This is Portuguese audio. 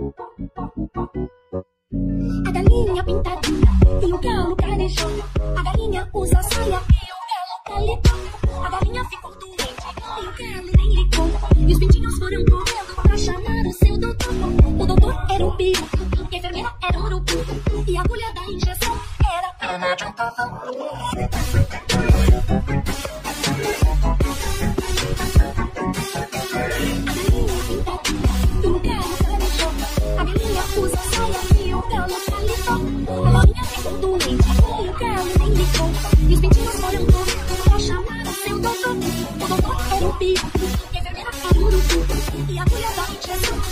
A galinha pintadinha e o galo carnejou. A galinha usa saia e o galo calibrou. A galinha ficou doente e o galo nem ligou. E os pintinhos foram correndo pra chamar o seu doutor. O doutor era o pio, e a enfermeira era o urubu. E a agulha da injeção era a remédio A galinha usa saia e o galo calibrou. A galinha ficou doente e o galo nem ligou. E os pintinhos foram correndo pra chamar o seu doutor. O doutor era o pio, e a enfermeira era o urubu. E a agulha da injeção